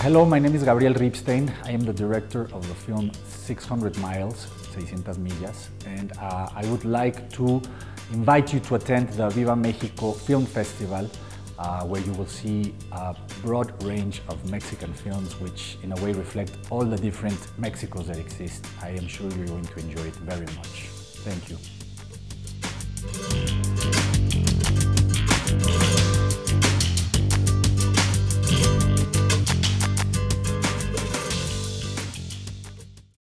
Hello, my name is Gabriel Ripstein. I am the director of the film 600 Miles, 600 Millas, and I would like to invite you to attend the Viva Mexico Film Festival, where you will see a broad range of Mexican films which in a way reflect all the different Mexicos that exist. I am sure you're going to enjoy it very much. Thank you.